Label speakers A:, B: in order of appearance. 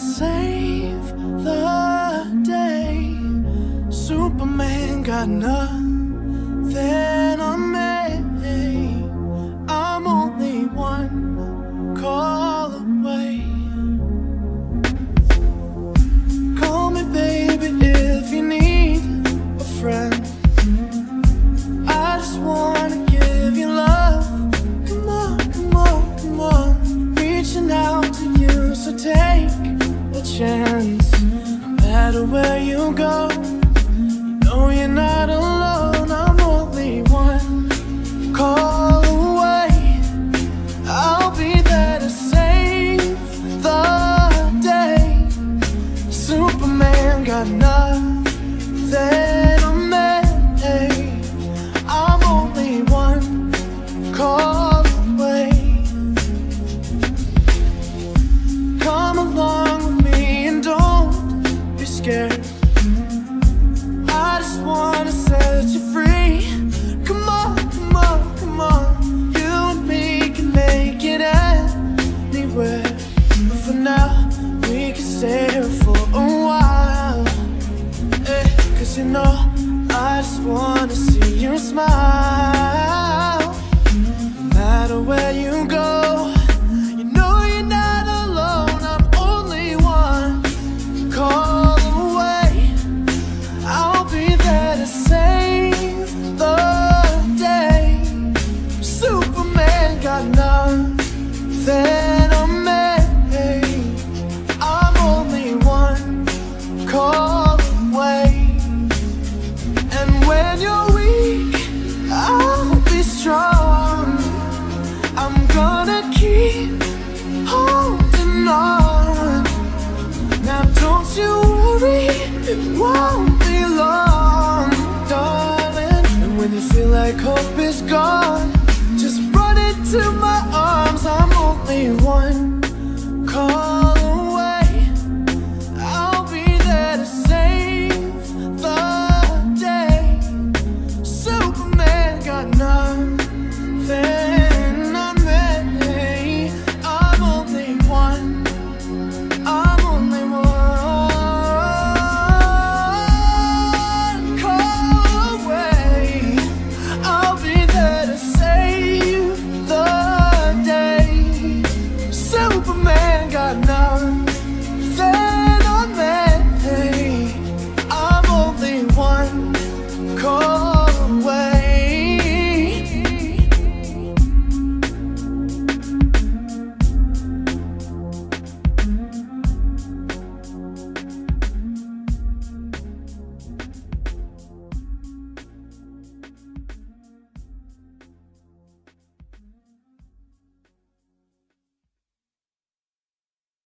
A: save the day. Superman got nothing on me. I'm only one call away. Call me baby if you need a friend. I just wanna give you love. Come on, come on, come on. Reaching out to you, so take a chance. No matter where you go, you know you're not alone. I'm only one call away. I'll be there to save the day. Superman got nothing on me. I'm only one call away. Come along with me and don't be scared. I just wanna set you free. Come on, come on, come on. You and me can make it anywhere. But for now, we can stay here for a while. Cause you know, I just wanna see you smile. No matter where you go, you know you're not alone. I'm only one call away. I'll be there to save the day. Superman got nothing on me. I'm only one call away. And when you're weak, I'll be strong. I'm gonna keep holding on. Now don't you worry, it won't be long, darling. And when you feel like hope is gone, just run into my arms. I'm only one